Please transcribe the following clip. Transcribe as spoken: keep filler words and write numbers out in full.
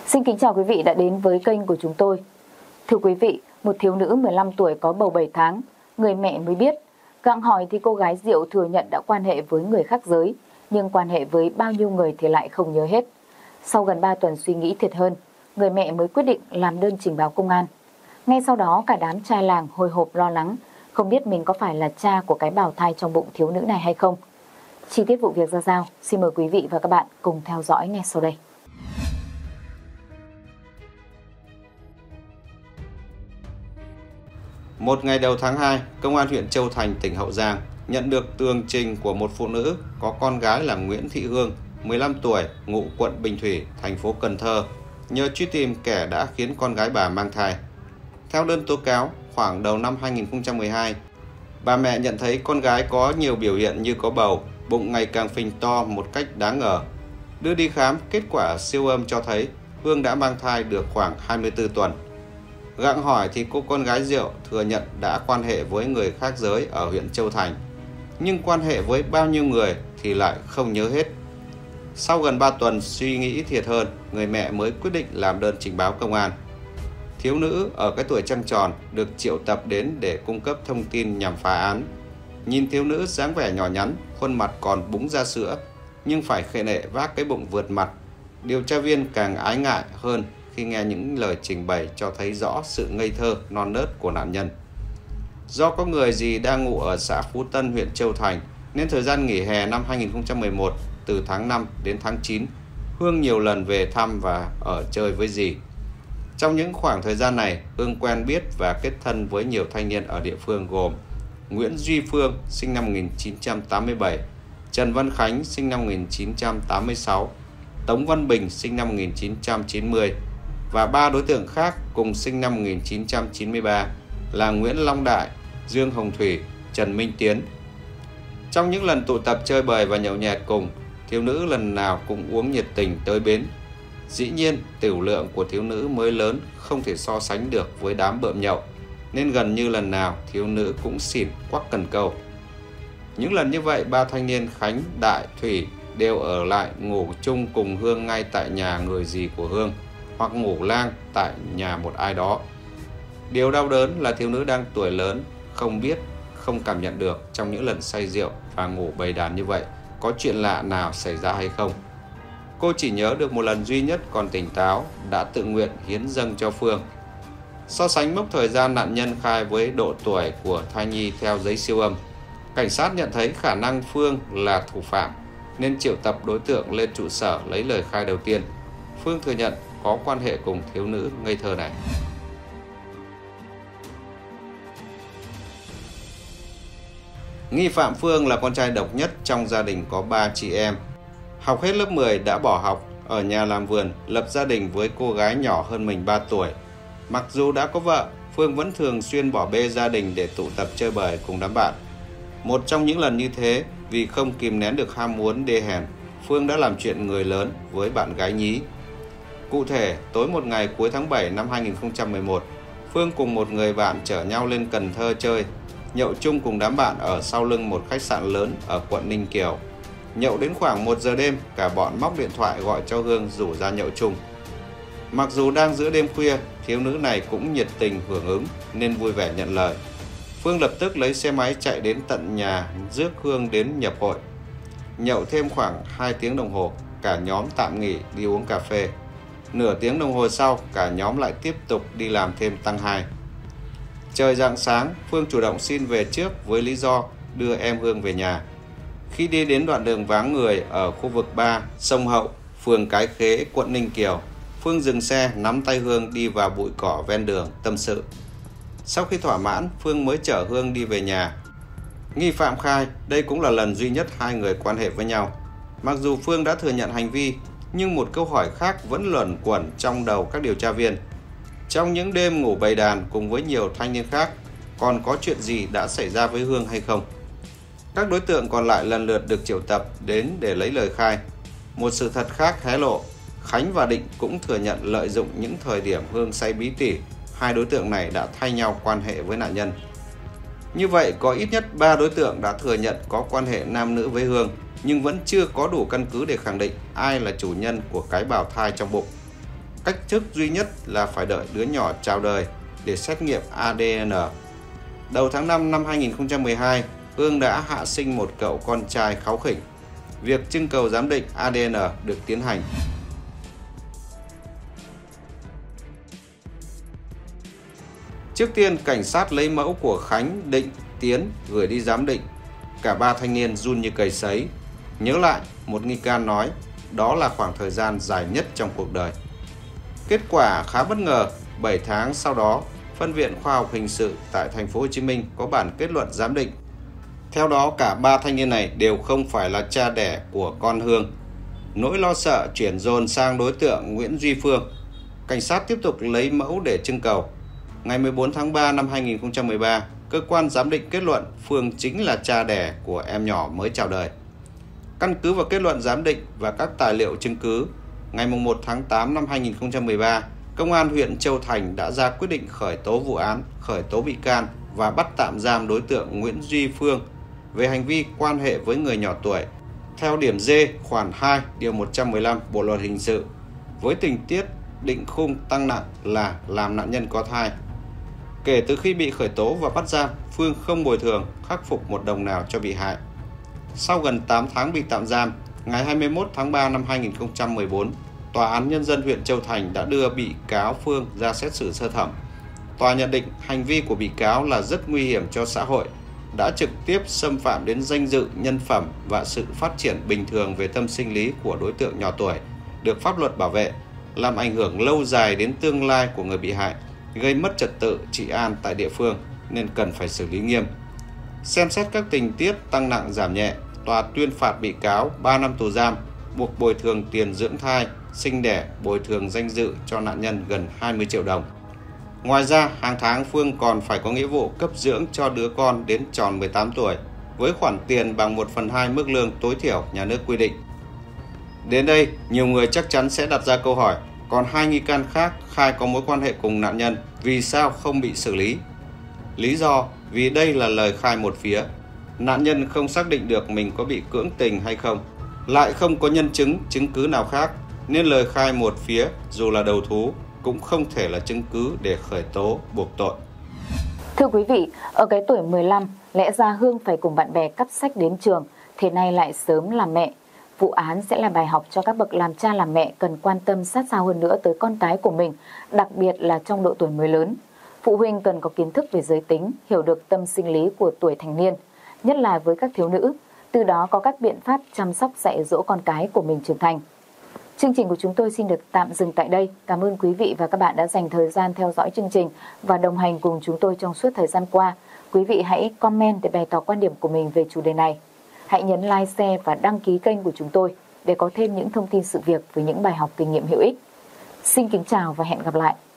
Xin kính chào quý vị đã đến với kênh của chúng tôi. Thưa quý vị, một thiếu nữ mười lăm tuổi có bầu bảy tháng, người mẹ mới biết. Gặng hỏi thì cô gái Diệu thừa nhận đã quan hệ với người khác giới, nhưng quan hệ với bao nhiêu người thì lại không nhớ hết. Sau gần ba tuần suy nghĩ thiệt hơn, người mẹ mới quyết định làm đơn trình báo công an. Ngay sau đó cả đám trai làng hồi hộp lo lắng, không biết mình có phải là cha của cái bào thai trong bụng thiếu nữ này hay không. Chi tiết vụ việc ra sao, xin mời quý vị và các bạn cùng theo dõi ngay sau đây. Một ngày đầu tháng hai, Công an huyện Châu Thành, tỉnh Hậu Giang nhận được tường trình của một phụ nữ có con gái là Nguyễn Thị Hương, mười lăm tuổi, ngụ quận Bình Thủy, thành phố Cần Thơ, nhờ truy tìm kẻ đã khiến con gái bà mang thai. Theo đơn tố cáo, khoảng đầu năm hai nghìn không trăm mười hai, bà mẹ nhận thấy con gái có nhiều biểu hiện như có bầu, bụng ngày càng phình to một cách đáng ngờ. Đưa đi khám, kết quả siêu âm cho thấy Hương đã mang thai được khoảng hai mươi tư tuần. Gặng hỏi thì cô con gái Diệu thừa nhận đã quan hệ với người khác giới ở huyện Châu Thành, nhưng quan hệ với bao nhiêu người thì lại không nhớ hết. Sau gần ba tuần suy nghĩ thiệt hơn, người mẹ mới quyết định làm đơn trình báo công an. Thiếu nữ ở cái tuổi trăng tròn được triệu tập đến để cung cấp thông tin nhằm phá án. Nhìn thiếu nữ dáng vẻ nhỏ nhắn, khuôn mặt còn búng ra sữa, nhưng phải khệ nệ vác cái bụng vượt mặt. Điều tra viên càng ái ngại hơn khi nghe những lời trình bày cho thấy rõ sự ngây thơ, non nớt của nạn nhân. Do có người dì đang ngụ ở xã Phú Tân, huyện Châu Thành, nên thời gian nghỉ hè năm hai nghìn không trăm mười một, từ tháng năm đến tháng chín, Hương nhiều lần về thăm và ở chơi với dì. Trong những khoảng thời gian này, Hương quen biết và kết thân với nhiều thanh niên ở địa phương gồm Nguyễn Duy Phương, sinh năm một nghìn chín trăm tám mươi bảy, Trần Văn Khánh, sinh năm một nghìn chín trăm tám mươi sáu, Tống Văn Bình, sinh năm một nghìn chín trăm chín mươi, và ba đối tượng khác cùng sinh năm một nghìn chín trăm chín mươi ba là Nguyễn Long Đại, Dương Hồng Thủy, Trần Minh Tiến. Trong những lần tụ tập chơi bời và nhậu nhẹt cùng, thiếu nữ lần nào cũng uống nhiệt tình tới bến. Dĩ nhiên, tiểu lượng của thiếu nữ mới lớn không thể so sánh được với đám bợm nhậu, nên gần như lần nào thiếu nữ cũng xỉn quắc cần câu. Những lần như vậy, ba thanh niên Khánh, Đại, Thủy đều ở lại ngủ chung cùng Hương ngay tại nhà người dì của Hương, hoặc ngủ lang tại nhà một ai đó. Điều đau đớn là thiếu nữ đang tuổi lớn, không biết, không cảm nhận được trong những lần say rượu và ngủ bầy đàn như vậy có chuyện lạ nào xảy ra hay không. Cô chỉ nhớ được một lần duy nhất còn tỉnh táo, đã tự nguyện hiến dâng cho Phương. So sánh mốc thời gian nạn nhân khai với độ tuổi của thai nhi theo giấy siêu âm, cảnh sát nhận thấy khả năng Phương là thủ phạm, nên triệu tập đối tượng lên trụ sở lấy lời khai đầu tiên. Phương thừa nhận có quan hệ cùng thiếu nữ ngây thơ này. Nghi phạm Phương là con trai độc nhất trong gia đình có ba chị em. Học hết lớp mười đã bỏ học, ở nhà làm vườn, lập gia đình với cô gái nhỏ hơn mình ba tuổi. Mặc dù đã có vợ, Phương vẫn thường xuyên bỏ bê gia đình để tụ tập chơi bời cùng đám bạn. Một trong những lần như thế, vì không kìm nén được ham muốn đê hèn, Phương đã làm chuyện người lớn với bạn gái nhí. Cụ thể, tối một ngày cuối tháng bảy năm hai nghìn không trăm mười một, Phương cùng một người bạn chở nhau lên Cần Thơ chơi, nhậu chung cùng đám bạn ở sau lưng một khách sạn lớn ở quận Ninh Kiều. Nhậu đến khoảng một giờ đêm, cả bọn móc điện thoại gọi cho Hương rủ ra nhậu chung. Mặc dù đang giữa đêm khuya, thiếu nữ này cũng nhiệt tình hưởng ứng nên vui vẻ nhận lời. Phương lập tức lấy xe máy chạy đến tận nhà rước Hương đến nhập hội. Nhậu thêm khoảng hai tiếng đồng hồ, cả nhóm tạm nghỉ đi uống cà phê. Nửa tiếng đồng hồ sau, cả nhóm lại tiếp tục đi làm thêm tăng hai. Trời rạng sáng, Phương chủ động xin về trước với lý do đưa em Hương về nhà. Khi đi đến đoạn đường vắng người ở khu vực ba, sông Hậu, phường Cái Khế, quận Ninh Kiều, Phương dừng xe nắm tay Hương đi vào bụi cỏ ven đường tâm sự. Sau khi thỏa mãn, Phương mới chở Hương đi về nhà. Nghi phạm khai đây cũng là lần duy nhất hai người quan hệ với nhau. Mặc dù Phương đã thừa nhận hành vi, nhưng một câu hỏi khác vẫn luẩn quẩn trong đầu các điều tra viên. Trong những đêm ngủ bầy đàn cùng với nhiều thanh niên khác, còn có chuyện gì đã xảy ra với Hương hay không? Các đối tượng còn lại lần lượt được triệu tập đến để lấy lời khai. Một sự thật khác hé lộ, Khánh và Định cũng thừa nhận lợi dụng những thời điểm Hương say bí tỉ, hai đối tượng này đã thay nhau quan hệ với nạn nhân. Như vậy, có ít nhất ba đối tượng đã thừa nhận có quan hệ nam nữ với Hương, nhưng vẫn chưa có đủ căn cứ để khẳng định ai là chủ nhân của cái bào thai trong bụng. Cách thức duy nhất là phải đợi đứa nhỏ chào đời để xét nghiệm a đê en. Đầu tháng năm năm hai nghìn không trăm mười hai, Hương đã hạ sinh một cậu con trai kháu khỉnh. Việc trưng cầu giám định a đê en được tiến hành. Trước tiên, cảnh sát lấy mẫu của Khánh, Định, Tiến gửi đi giám định. Cả ba thanh niên run như cầy sấy. Nhớ lại, một nghi can nói, đó là khoảng thời gian dài nhất trong cuộc đời. Kết quả khá bất ngờ, bảy tháng sau đó, Phân viện Khoa học Hình sự tại thành phố Hồ Chí Minh có bản kết luận giám định. Theo đó, cả ba thanh niên này đều không phải là cha đẻ của con Hương. Nỗi lo sợ chuyển dồn sang đối tượng Nguyễn Duy Phương. Cảnh sát tiếp tục lấy mẫu để trưng cầu. Ngày mười bốn tháng ba năm hai nghìn không trăm mười ba, cơ quan giám định kết luận Phương chính là cha đẻ của em nhỏ mới chào đời. Căn cứ vào kết luận giám định và các tài liệu chứng cứ, ngày mùng một tháng tám năm hai nghìn không trăm mười ba, Công an huyện Châu Thành đã ra quyết định khởi tố vụ án, khởi tố bị can và bắt tạm giam đối tượng Nguyễn Duy Phương về hành vi quan hệ với người nhỏ tuổi, theo điểm D khoản hai điều một trăm mười lăm Bộ luật hình sự, với tình tiết định khung tăng nặng là làm nạn nhân có thai. Kể từ khi bị khởi tố và bắt giam, Phương không bồi thường, khắc phục một đồng nào cho bị hại. Sau gần tám tháng bị tạm giam, ngày hai mươi mốt tháng ba năm hai nghìn không trăm mười bốn, Tòa án Nhân dân huyện Châu Thành đã đưa bị cáo Phương ra xét xử sơ thẩm. Tòa nhận định hành vi của bị cáo là rất nguy hiểm cho xã hội, đã trực tiếp xâm phạm đến danh dự, nhân phẩm và sự phát triển bình thường về tâm sinh lý của đối tượng nhỏ tuổi, được pháp luật bảo vệ, làm ảnh hưởng lâu dài đến tương lai của người bị hại, gây mất trật tự, trị an tại địa phương nên cần phải xử lý nghiêm. Xem xét các tình tiết tăng nặng giảm nhẹ, tòa tuyên phạt bị cáo ba năm tù giam, buộc bồi thường tiền dưỡng thai, sinh đẻ, bồi thường danh dự cho nạn nhân gần hai mươi triệu đồng. Ngoài ra, hàng tháng Phương còn phải có nghĩa vụ cấp dưỡng cho đứa con đến tròn mười tám tuổi, với khoản tiền bằng một phần hai mức lương tối thiểu nhà nước quy định. Đến đây, nhiều người chắc chắn sẽ đặt ra câu hỏi, còn hai nghi can khác khai có mối quan hệ cùng nạn nhân, vì sao không bị xử lý? Lý do vì đây là lời khai một phía. Nạn nhân không xác định được mình có bị cưỡng tình hay không, lại không có nhân chứng, chứng cứ nào khác, nên lời khai một phía dù là đầu thú cũng không thể là chứng cứ để khởi tố buộc tội. Thưa quý vị, ở cái tuổi mười lăm, lẽ ra Hương phải cùng bạn bè cắp sách đến trường, thế nay lại sớm làm mẹ. Vụ án sẽ là bài học cho các bậc làm cha làm mẹ cần quan tâm sát sao hơn nữa tới con cái của mình, đặc biệt là trong độ tuổi mới lớn. Phụ huynh cần có kiến thức về giới tính, hiểu được tâm sinh lý của tuổi thành niên, nhất là với các thiếu nữ, từ đó có các biện pháp chăm sóc dạy dỗ con cái của mình trưởng thành. Chương trình của chúng tôi xin được tạm dừng tại đây. Cảm ơn quý vị và các bạn đã dành thời gian theo dõi chương trình và đồng hành cùng chúng tôi trong suốt thời gian qua. Quý vị hãy comment để bày tỏ quan điểm của mình về chủ đề này. Hãy nhấn like, share và đăng ký kênh của chúng tôi để có thêm những thông tin sự việc với những bài học kinh nghiệm hữu ích. Xin kính chào và hẹn gặp lại.